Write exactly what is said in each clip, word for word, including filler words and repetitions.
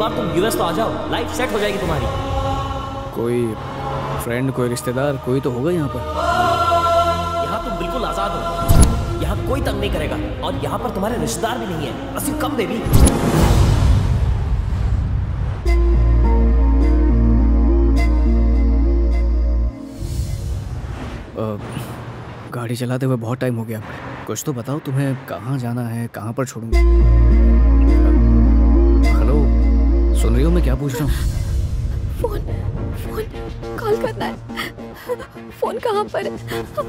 बार तुम यूएस तो आ जाओ, लाइफ सेट हो जाएगी तुम्हारी। कोई फ्रेंड, कोई रिश्तेदार, कोई तो होगा यहाँ पर। यहाँ तुम बिल्कुल आजाद हो, यहाँ कोई तंग नहीं करेगा, और यहाँ पर तुम्हारे रिश्तेदार भी नहीं है। बस यू कम बेबी। गाड़ी चलाते हुए बहुत टाइम हो गया, कुछ तो बताओ, तुम्हें कहाँ जाना है, कहाँ पर छोड़ूंगा? हेलो, सुन रही हो मैं क्या पूछ रहा हूँ? फोन फोन कॉल करना है। फोन कहाँ पर है?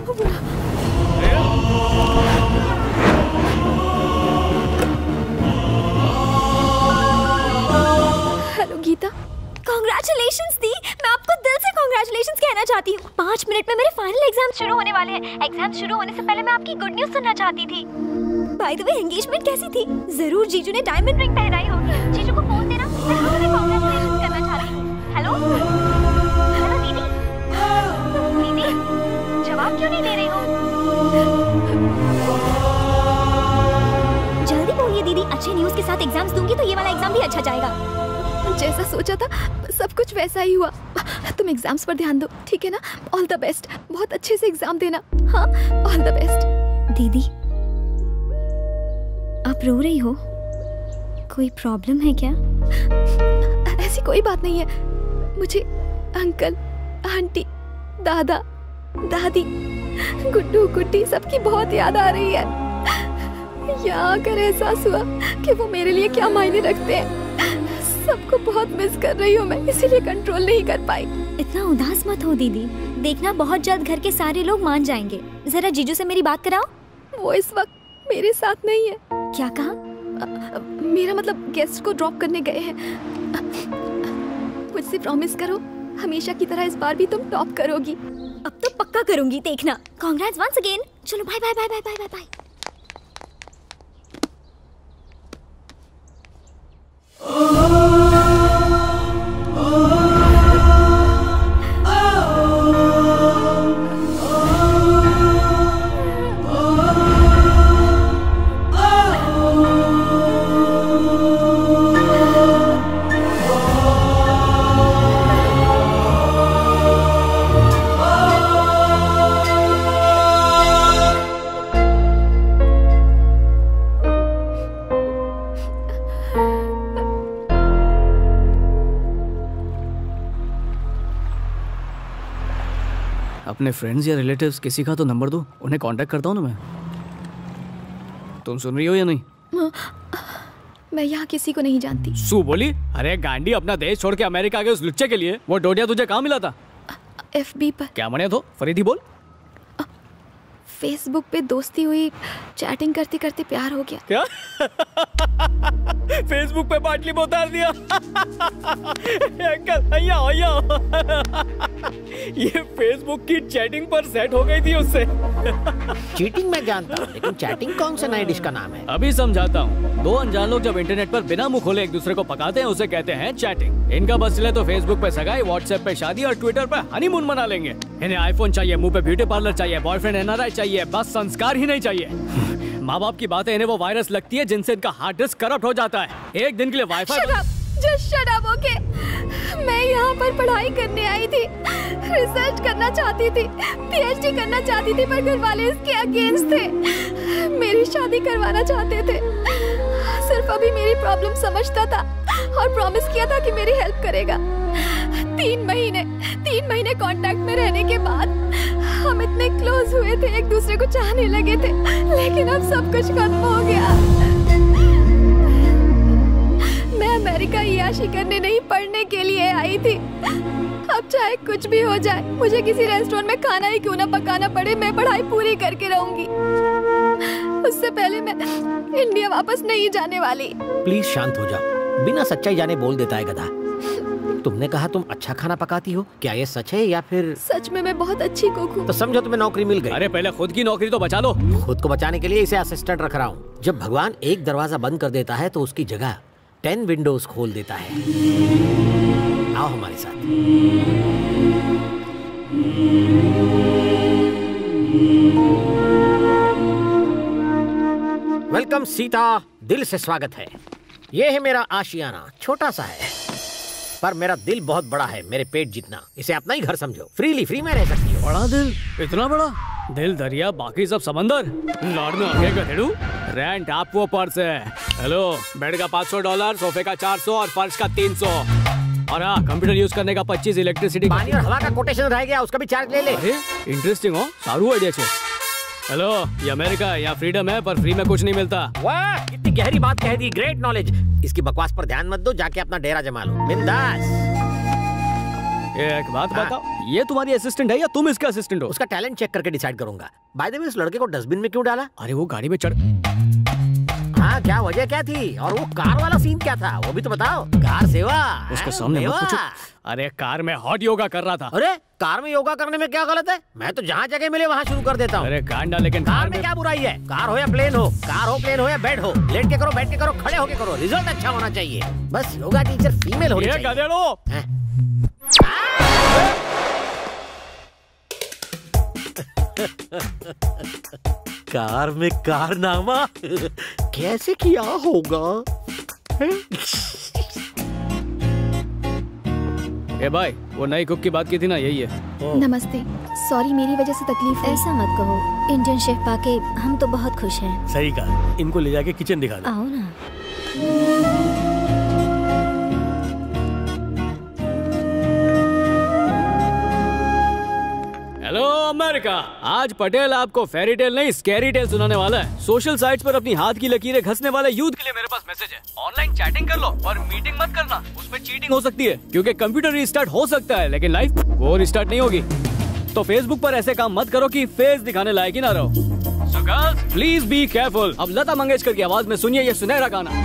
हेलो गीता। कांग्रेचुलेशंस दी, मैं आपको दिल से कांग्रेचुलेशंस कहना चाहती हूँ। पाँच मिनट में मेरे फाइनल एग्जाम शुरू होने वाले हैं। एग्जाम शुरू होने से पहले मैं आपकी गुड न्यूज सुनना चाहती थी। बाय द वे, एंगेजमेंट कैसी थी? जरूर जीजू ने डायमंड रिंग पहनाई होगी। जीजू को फोन देना, मैं आपसे कांग्रेचुलेशंस करना चाहती हूँ। हेलो हेलो दीदी, दीदी जवाब क्यों नहीं दे रही हो? जल्दी बोलिए दीदी। अच्छे न्यूज के साथ एग्जाम्स दूंगी तो ये वाला एग्जाम भी अच्छा जाएगा। जैसा सोचा था सब कुछ वैसा ही हुआ। तुम एग्जाम्स पर ध्यान दो, ठीक है ना? ऑल द बेस्ट, बहुत अच्छे से एग्जाम देना। हाँ, ऑल द बेस्ट। दीदी आप रो रही हो, कोई प्रॉब्लम है क्या? ऐसी कोई बात नहीं है। मुझे अंकल, आंटी, दादा, दादी, गुड्डू, गुड्डी सबकी बहुत याद आ रही है। यहाँ आकर एहसास हुआ कि वो मेरे लिए क्या मायने रखते हैं। सबको बहुत मिस कर रही हूँ मैं, इसीलिए कंट्रोल नहीं कर पाई। इतना उदास मत हो दीदी, देखना बहुत जल्द घर के सारे लोग मान जाएंगे। जरा जीजू से मेरी बात कराओ। वो इस वक्त मेरे साथ नहीं है। क्या कहा? आ, मेरा मतलब गेस्ट को ड्रॉप करने गए हैं। मुझसे प्रॉमिस करो, हमेशा की तरह इस बार भी तुम टॉप करोगी। अब तो पक्का करूंगी, देखना। Congrats once again. चलो bye bye bye bye bye bye bye. अपने फ्रेंड्स या रिलेटिव्स किसी का तो नंबर दो, उन्हें कांटेक्ट करता हूँ ना मैं। तुम सुन रही हो या नहीं? मैं यहाँ किसी को नहीं जानती। सू बोली, अरे गांडी, अपना देश छोड़ के अमेरिका गए उस लुच्चे के लिए। वो डोडिया तुझे कहाँ मिला था? एफ बी पर। क्या मने तो फरीदी बोल। फेसबुक पे दोस्ती हुई, चैटिंग करते करते प्यार हो गया। क्या? फेसबुक पे बाटली में उतार दिया। अंकल भैया भैया, ये फेसबुक की चैटिंग पर सेट हो गई थी उससे। चीटिंग मैं जानता हूँ, लेकिन चैटिंग कौन से नए डिश का नाम है? अभी समझाता हूँ। दो अनजान लोग जब इंटरनेट पर बिना मुंह खोले एक दूसरे को पकाते हैं, उसे कहते हैं चैटिंग। इनका बस चले तो फेसबुक पे सगाई, व्हाट्सएप पे शादी और ट्विटर पे हनीमून मना लेंगे। इन्हें आईफोन चाहिए, मुंह पे ब्यूटी पार्लर चाहिए, बॉयफ्रेंड एन आर आई चाहिए, बस संस्कार ही नहीं चाहिए। माँ बाप की बातें इन्हें वो वायरस लगती है जिनसे इनका हार्ड डिस्क करप्ट हो जाता है। एक दिन के लिए wifi. Shut up! Just shut up, okay? मैं यहाँ पर पढ़ाई करने आई थी, रिसर्च करना चाहती थी, पी एच डी करना चाहती थी, पर घर वाले इसके अगेंस्ट थे। मेरी शादी करवाना चाहते थे। सिर्फ अभी मेरी प्रॉब्लम समझता था और प्रॉमिस किया था कि मेरी हेल्प करेगा। तीन महीने तीन महीने कांटेक्ट में रहने के बाद हम इतने क्लोज हुए थे, एक दूसरे को चाहने लगे थे, लेकिन अब सब कुछ खत्म हो गया। मैं अमेरिका याशी करने नहीं, पढ़ने के लिए आई थी। अब चाहे कुछ भी हो जाए, मुझे किसी रेस्टोरेंट में खाना ही क्यों ना पकाना पड़े, मैं पढ़ाई पूरी करके रहूंगी। उससे पहले मैं इंडिया वापस नहीं जाने वाली। प्लीज शांत हो जाओ, बिना सच्चाई जाने बोल देता है गधा। तुमने कहा तुम अच्छा खाना पकाती हो, क्या ये सच है या फिर? सच में मैं बहुत अच्छी कुक हूँ। तो समझो तुम्हें नौकरी मिल गई। अरे पहले खुद की नौकरी तो बचा लो। खुद को बचाने के लिए इसे असिस्टेंट रख रहा हूँ। जब भगवान एक दरवाजा बंद कर देता है तो उसकी जगह टेन विंडोज खोल देता है। आओ हमारे साथ। वेलकम सीता, दिल से स्वागत है। ये है मेरा आशियाना, छोटा सा है पर मेरा दिल बहुत बड़ा है, मेरे पेट जितना। इसे अपना ही घर समझो, फ्रीली फ्री में रह सकती हो। बड़ा दिल, इतना बड़ा दिल, दरिया बाकी सब समंदर। लड़ने आगे गधेड़ू, रेंट आप वो पर्स है। हेलो, बेड का पाँच सौ डॉलर, सोफे का चार सौ और फर्श का तीन सौ और हाँ कंप्यूटर यूज करने का पच्चीस, इलेक्ट्रिसिटी पानी और हवा का कोटेशन रह गया, उसका भी चार्ज ले ले। इंटरेस्टिंग हो, सारू आइडिया छे। हेलो, ये अमेरिका है, यहाँ फ्रीडम है पर फ्री में कुछ नहीं मिलता। वाह, कितनी गहरी बात कह दी, ग्रेट नॉलेज। इसकी बकवास पर ध्यान मत दो, जाके अपना डेरा जमा लो बिंदास। एक बात हाँ। बताओ, ये तुम्हारी असिस्टेंट है या तुम इसका असिस्टेंट हो? उसका टैलेंट चेक करके डिसाइड करूंगा। बाय द वे, इस लड़के को डस्टबिन में क्यों डाला? अरे वो गाड़ी में चढ़। हाँ, क्या वजह क्या थी? और वो कार वाला सीन क्या था, वो भी तो बताओ। कार सेवा उसके हाँ, सामने मत सेवा। पूछो। अरे कार में हॉट योगा कर रहा था। अरे कार में योगा करने में क्या गलत है? मैं तो जहाँ जगह मिले वहाँ शुरू कर देता हूँ। अरे कांडा, लेकिन कार में क्या बुराई है? कार हो या प्लेन हो, कार हो प्लेन हो या बेड हो, लेट के करो, बैठ के करो, खड़े होके करो, रिजल्ट अच्छा होना चाहिए। बस योगा टीचर फीमेल होनी ये चाहिए। गधेड़ो। हैं? कार में कारनामा कैसे किया होगा? ए भाई, वो नई कुक की बात की थी ना, यही है। नमस्ते, सॉरी मेरी वजह से तकलीफ है। ऐसा मत कहो, इंडियन शेफ पाके हम तो बहुत खुश हैं। सही कहा, इनको ले जाके किचन दिखा दो। आओ ना। हेलो अमेरिका, आज पटेल आपको फेरी टेल नहीं स्कैरी टेल सुनाने वाला है। सोशल साइट्स पर अपनी हाथ की लकीरें घसने वाले यूथ के लिए मेरे पास मैसेज है। ऑनलाइन चैटिंग कर लो और मीटिंग मत करना, उसमें चीटिंग हो सकती है। क्योंकि कंप्यूटर रिस्टार्ट हो सकता है लेकिन लाइफ वो रिस्टार्ट नहीं होगी। तो फेसबुक पर ऐसे काम मत करो कि फेस दिखाने लायक ही ना रहो। So girls please be careful. अब लता मंगेशकर की आवाज में सुनिए ये सुनहरा गाना।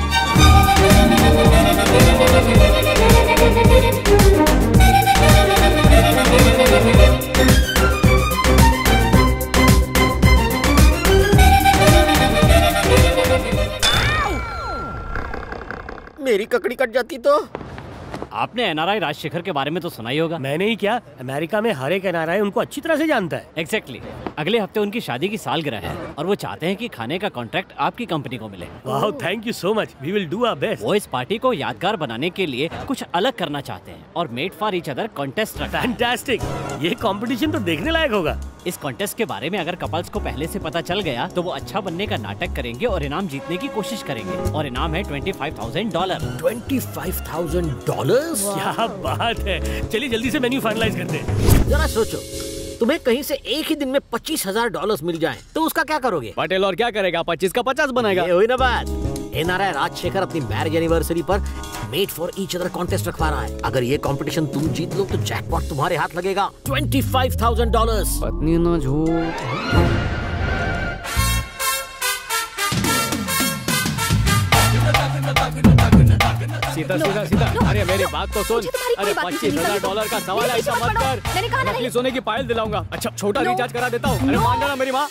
मेरी ककड़ी कट जाती तो। आपने एनआरआई राजशेखर के बारे में तो सुना ही होगा। मैंने ही क्या, अमेरिका में हर एक एनआरआई उनको अच्छी तरह से जानता है। Exactly exactly. अगले हफ्ते उनकी शादी की सालगिरह है और वो चाहते हैं कि खाने का कॉन्ट्रैक्ट आपकी कंपनी को मिले। वाह, thank you so much, we will do our best. वो इस पार्टी को यादगार बनाने के लिए कुछ अलग करना चाहते हैं और made for each other contest रखा है। फैंटास्टिक, ये कंपटीशन तो देखने लायक होगा। इस कॉन्टेस्ट के बारे में अगर कपल्स को पहले से पता चल गया तो वो अच्छा बनने का नाटक करेंगे और इनाम जीतने की कोशिश करेंगे। और इनाम है twenty five thousand dollar. Twenty five thousand dollar? क्या बात है, चलिए जल्दी से मेन्यू फाइनलाइज करते हैं। जरा सोचो, तुम्हें कहीं से एक ही दिन में पच्चीस हजार डॉलर मिल जाएं, तो उसका क्या करोगे? पटेल और क्या करेगा, पच्चीस का पचास बनाएगा। ये हुई ना बात। एनआरआई राजशेखर अपनी मैरिज एनिवर्सरी पर made for each other contest रखवा रहा है। अगर ये कंपटीशन तुम जीत लो तो जैकपॉट तुम्हारे हाथ लगेगा, ट्वेंटी फाइव थाउजेंड डॉलर। पत्नी ना झूठ। सीधा सीधा सीधा। अरे मेरी बात तो सुन। मुझे तुम्हारी कोई अरे बात नहीं पच्चीस सुननी, हजार समझो। डॉलर का सवाल मेरे ऐसा पीछे मत मत पड़ो। मैंने कहा कर। ना नकली नहीं। सोने की पायल दिलाऊंगा। अच्छा छोटा No. रिचार्ज करा देता हूँ। अरे No. मान जाना मेरी माँ।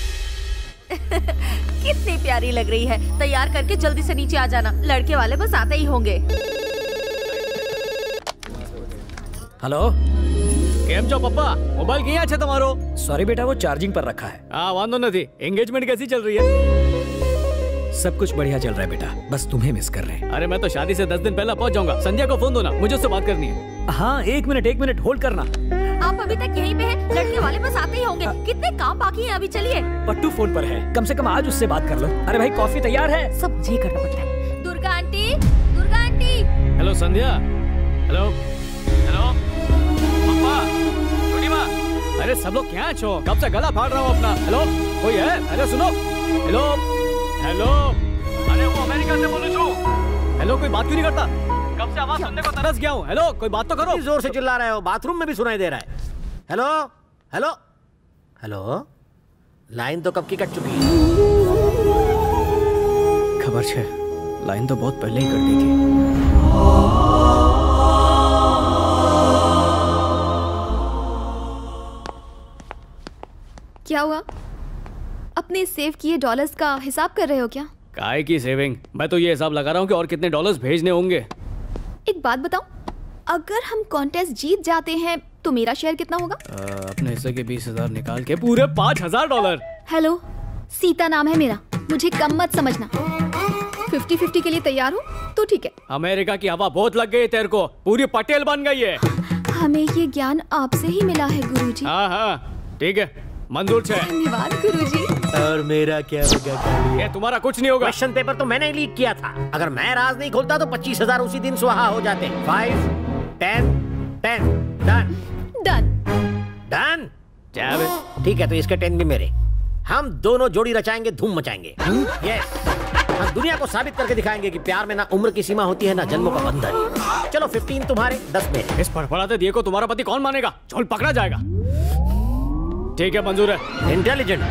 कितनी प्यारी लग रही है। तैयार करके जल्दी से नीचे आ जाना, लड़के वाले बस आते ही होंगे। हेलो, કેમ છો પપ્પા? મોબાઈલ ક્યાં છે તમારો? सॉरी बेटा, वो चार्जिंग पर रखा है। हाँ वांदो नहीं। एंगेजमेंट कैसी चल रही है? सब कुछ बढ़िया चल रहा है बेटा, बस तुम्हें मिस कर रहे हैं। अरे मैं तो शादी से दस दिन पहले पहुंच जाऊंगा। संध्या को फोन दो ना, मुझे उससे बात करनी है। हाँ एक मिनट एक मिनट होल्ड करना। आप अभी तक यहीं पे हैं? लड़के वाले बस आते ही होंगे। कितने काम बाकी हैं अभी, चलिए। पट्टू फोन पर है, कम से कम आज उससे बात कर लो। अरे भाई कॉफी तैयार है। सब मुझे ही करना पड़ता है। Durga aunty, Durga aunty. Hello Sandhya. Hello hello पप्पा, छोटी माँ। अरे सब लोग क्या छो? कब से गला फाड़ रहा हूँ अपना। हेलो कोई है? अरे सुनो। Hello hello. अरे वो अमेरिका से बोलूं छू। हेलो कोई बात क्यों नहीं करता? कब से आवाज सुनने को तरस गया हूँ। हेलो कोई बात तो करो। इतनी जोर से चिल्ला रहे हो, बाथरूम में भी सुनाई दे रहा है। Hello hello hello. लाइन तो कब की कट चुकी है? खबर छे, लाइन तो बहुत पहले ही कर दी थी। क्या हुआ? अपने सेव किए डॉलर्स का हिसाब कर रहे हो क्या? काय की सेविंग? मैं तो ये हिसाब लगा रहा हूँ कि और कितने डॉलर्स भेजने होंगे। एक बात बताओ, अगर हम कॉन्टेस्ट जीत जाते हैं तो मेरा शेयर कितना होगा? आ, अपने हिस्से के बीस हजार निकाल के पूरे पाँच हजार डॉलर। हेलो, सीता नाम है मेरा, मुझे कम मत समझना। फिफ्टी फिफ्टी के लिए तैयार हो तो ठीक है। अमेरिका की हवा बहुत लग गई है तेरे को, पूरी पटेल बन गई है। हमें ये ज्ञान आपसे ही मिला है गुरुजी। हाँ हाँ ठीक है, मंजूर है। धन्यवाद गुरुजी। और मेरा क्या होगा? ये तुम्हारा कुछ नहीं होगा। क्वेश्चन पेपर तो मैंने लीक किया था। अगर मैं राज नहीं खोलता तो पच्चीस हजार उसी दिन स्वाहा हो जाते। Five ten ten done done done. ठीक है, तो इसके टेन भी मेरे। हम दोनों जोड़ी रचाएंगे, धूम मचाएंगे। यस, हम दुनिया को साबित करके दिखाएंगे कि प्यार में ना उम्र की सीमा होती है ना जन्मों का बंधन। चलो फिफ्टीन तुम्हारे, दस मेरे। इस फड़फड़ाते दिए को तुम्हारा पति कौन मानेगा? झोल पकड़ा जाएगा। ठीक है, मंजूर है। इंटेलिजेंट।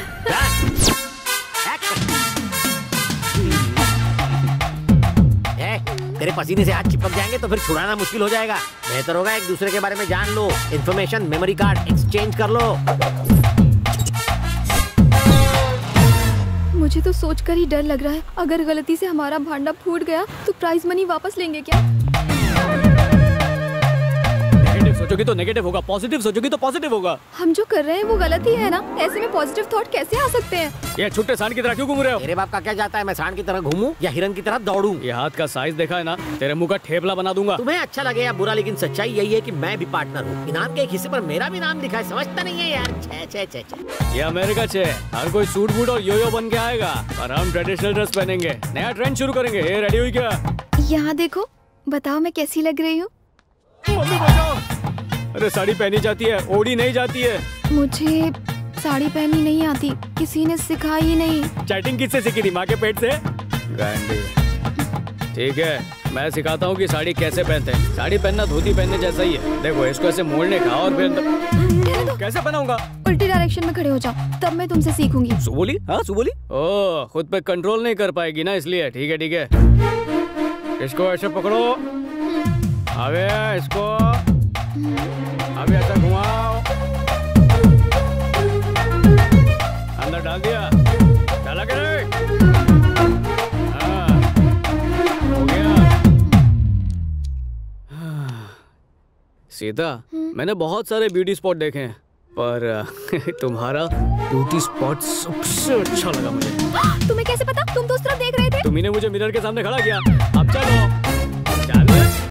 तेरे पसीने से हाथ चिपक जाएंगे तो फिर छुड़ाना मुश्किल हो जाएगा। बेहतर होगा एक दूसरे के बारे में जान लो, इंफॉर्मेशन मेमोरी कार्ड एक्सचेंज कर लो। मुझे तो सोचकर ही डर लग रहा है, अगर गलती से हमारा भांडा फूट गया तो प्राइज मनी वापस लेंगे क्या? नेगेटिव सोचोगी तो नेगेटिव होगा, पॉजिटिव सोचोगी तो पॉजिटिव होगा। हम जो कर रहे हैं वो गलत ही है ना, ऐसे में पॉजिटिव थॉट कैसे आ सकते हैं? ये छुट्टे सांड की तरह क्यों घूम रहे हो? तेरे बाप का क्या जाता है मैं सांड की तरह घूमूं या हिरन की तरह दौड़ूं? ये हाथ का साइज देखा है ना, तेरे मुंह का ठेपला बना दूंगा। तुम्हें अच्छा लगे या बुरा, लेकिन सच्चाई यही है कि मैं भी पार्टनर हूँ। इनाम के एक हिस्से पर मेरा भी नाम लिखा है, समझता नहीं है यार। छे छे छे छे। ये अमेरिका छे, हर कोई सूट बूट और योयो बन के आएगा और हम ट्रेडिशनल ड्रेस पहनेंगे, नया ट्रेंड शुरू करेंगे। ये रेडी हुई क्या? यहाँ देखो, बताओ मैं कैसी लग रही हूँ? मम्मी बचाओ। अरे साड़ी पहनी जाती है, ओढ़ी नहीं जाती है। मुझे साड़ी पहननी नहीं आती, किसी ने सिखाई ही नहीं। चैटिंग किससे सीखी थी? माँ के पेट से? गांडी। ठीक है, मैं सिखाता हूँ कि साड़ी कैसे पहनते हैं। साड़ी पहनना धोती पहनने जैसा ही है। देखो, इसको ऐसे मोड़ने का और फिर तो... कैसे पहनाऊंगा? उल्टी डायरेक्शन में खड़े हो जाओ, तब मैं तुमसे सीखूंगी। सुबोली? हाँ सुबोली? ओह, खुद पे कंट्रोल नहीं कर पाएगी ना, इसलिए। ठीक है ठीक है, इसको ऐसे पकड़ो। अबे इसको अभी ऐसा घुमाओ, अंदर डाल दिया, डाला के नहीं? हाँ, हो गया। सीता, मैंने बहुत सारे ब्यूटी स्पॉट देखे हैं, पर तुम्हारा ब्यूटी स्पॉट सबसे अच्छा लगा मुझे। तुम्हें कैसे पता? तुम तो उस तरफ देख रहे थे। तुम्ही ने मुझे मिरर के सामने खड़ा किया। अब चलो।